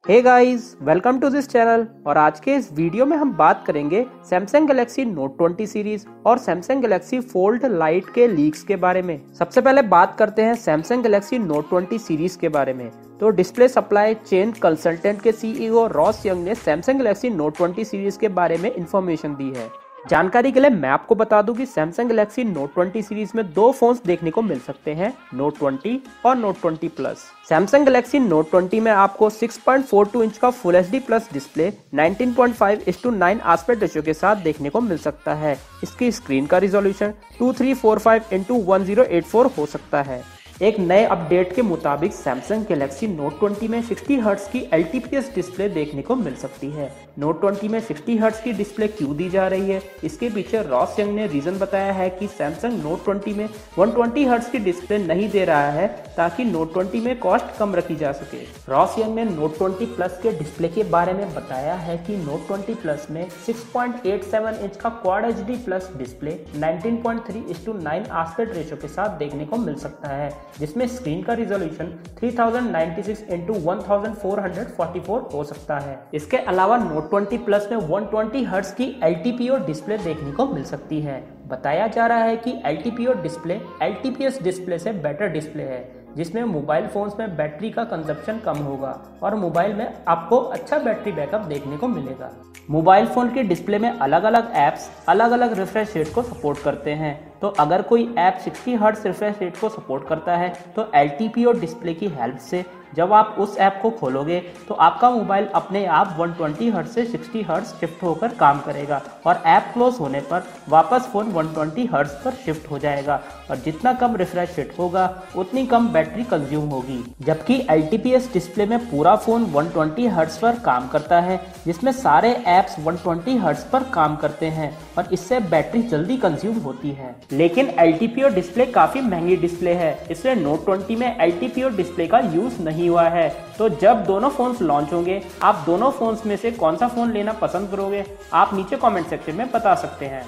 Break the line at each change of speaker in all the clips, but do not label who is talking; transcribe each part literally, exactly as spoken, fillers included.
Hey guys, welcome to this channel. और आज के इस वीडियो में हम बात करेंगे Samsung Galaxy Note twenty series और सैमसंग गैलेक्सी फोल्ड लाइट के लीक्स के बारे में। सबसे पहले बात करते हैं Samsung Galaxy Note twenty series के बारे में। तो डिस्प्ले सप्लाई चेन कंसल्टेंट के सीईओ रॉस यंग ने Samsung Galaxy Note twenty series के बारे में इंफॉर्मेशन दी है। जानकारी के लिए मैं आपको बता दूं कि Samsung Galaxy Note twenty series में दो फोन्स देखने को मिल सकते हैं, नोट ट्वेंटी और Note twenty plus. Samsung Galaxy Note twenty में आपको six point four two inch का full H D plus display nineteen point five is to nine aspect ratio के साथ देखने को मिल सकता है। इसकी स्क्रीन का resolution two three four five into one zero eight four हो सकता है। एक नए अपडेट के मुताबिक सैमसंग गैलेक्सी नोट ट्वेंटी में सिक्सटी हर्ट्ज की L T P S display देखने को मिल सकती है। नोट ट्वेंटी में सिक्सटी हर्ट्ज की डिस्प्ले क्यों दी जा रही है, इसके पीछे रॉस यंग ने रीजन बताया है कि सैमसंग नोट ट्वेंटी में वन ट्वेंटी हर्ट्ज की डिस्प्ले नहीं दे रहा है ताकि नोट ट्वेंटी में कॉस्ट कम रखी जा सके। रॉस यंग ने नोट ट्वेंटी प्लस के डिस्प्ले के बारे में बताया है कि नोट ट्वेंटी प्लस में six point eight seven inch का quad H D plus display nineteen point three is to nine aspect ratio के साथ देखने को मिल सकता है, जिसमें स्क्रीन का resolution three thousand ninety six into one thousand four hundred forty four हो सकता है। इसके अलावा नोट ट्वेंटी प्लस में वन ट्वेंटी हर्ट्ज की L T P O display देखने को मिल सकती है। बताया जा रहा है कि L T P O display L T P S display से बेटर डिस्प्ले है, जिसमें मोबाइल फोन्स में बैटरी का कंजप्शन कम होगा और मोबाइल में आपको अच्छा बैटरी बैकअप देखने को मिलेगा। मोबाइल फोन के डिस्प्ले में अलग अलग ऐप्स अलग अलग रिफ्रेश रेट को सपोर्ट करते हैं, तो अगर कोई app sixty hertz refresh rate को सपोर्ट करता है तो L T P O display की हेल्प से जब आप उस ऐप को खोलोगे तो आपका मोबाइल अपने आप वन ट्वेंटी हर्ट्ज से सिक्सटी हर्ट्ज शिफ्ट होकर काम करेगा और ऐप क्लोज होने पर वापस फोन वन ट्वेंटी हर्ट्ज पर शिफ्ट हो जाएगा। और जितना कम रिफ्रेश रेट होगा उतनी कम बैटरी कंज्यूम होगी। जबकि L T P S display में पूरा फोन वन ट्वेंटी हर्ट्ज पर काम करता है, जिसमें सारे ऐप्स वन ट्वेंटी हर्ट्ज पर काम करते हैं और इससे बैटरी जल्दी कंज्यूम होती है। लेकिन L T P O display काफी महंगी डिस्प्ले है, इसलिए नोट ट्वेंटी में L T P O display का यूज नहीं हुआ है। तो जब दोनों फोन्स लॉन्च होंगे, आप दोनों फोन्स में से कौन सा फोन लेना पसंद करोगे, आप नीचे कमेंट सेक्शन में बता सकते हैं।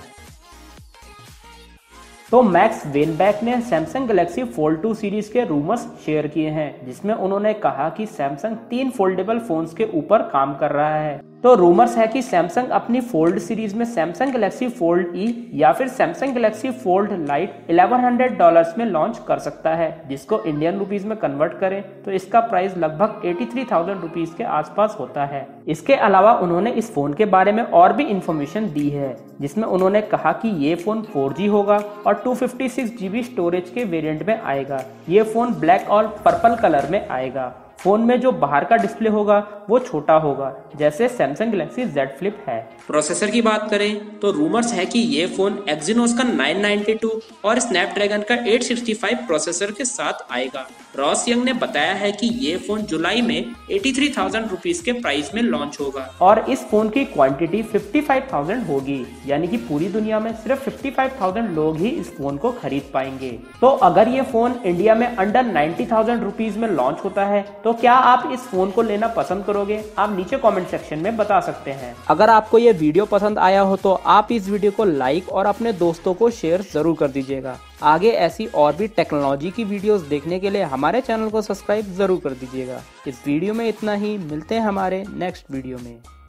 तो मैक्स वेनबैक ने Samsung Galaxy Fold two series के रूमर्स शेयर किए हैं, जिसमें उन्होंने कहा कि सैमसंग तीन फोल्डेबल फोन्स के ऊपर काम कर रहा है। तो रूमर्स है कि सैमसंग अपनी फोल्ड सीरीज में सैमसंग गैलेक्सी फोल्ड ई या फिर Samsung Galaxy Fold Lite eleven hundred dollars में लॉन्च कर सकता है, जिसको इंडियन रुपीस में कन्वर्ट करें तो इसका प्राइस लगभग एटी थ्री थाउजेंड रुपीस के आसपास होता है। इसके अलावा उन्होंने इस फोन के बारे में और भी इंफॉर्मेशन दी है, जिसमें उन्होंने कहा कि ये फोन फोर जी होगा और two fifty six G B storage के वेरिएंट में आएगा। ये फोन ब्लैक और पर्पल कलर में आएगा। फोन में जो बाहर का डिस्प्ले होगा वो छोटा होगा, जैसे सैमसंग गैलेक्सी Z Flip है। प्रोसेसर की बात करें तो रूमर्स है कि ये फोन एक्सिनोस का नाइन नाइंटी टू और स्नैपड्रैगन का एट सिक्सटी फाइव प्रोसेसर के साथ आएगा। रॉस यंग ने बताया है कि ये फोन जुलाई में एटी थ्री थाउजेंड रुपीस के प्राइस में लॉन्च होगा और इस फोन की क्वांटिटी फिफ्टी फाइव थाउजेंड होगी, यानी कि पूरी दुनिया में सिर्फ फिफ्टी फाइव थाउजेंड लोग ही इस फोन को खरीद पाएंगे। तो अगर ये फोन इंडिया में अंडर नाइंटी थाउजेंड रुपीस में लॉन्च होता है तो क्या आप इस फोन को लेना पसंद करोगे? आप नीचे कमेंट सेक्शन में बता सकते हैं। अगर आपको ये वीडियो पसंद आया हो तो आप इस वीडियो को लाइक और अपने दोस्तों को शेयर जरूर कर दीजिएगा। आगे ऐसी और भी टेक्नोलॉजी की वीडियोस देखने के लिए हमारे चैनल को सब्सक्राइब जरूर कर दीजिएगा। इस वीडियो में इतना ही, मिलते हैं हमारे नेक्स्ट वीडियो में।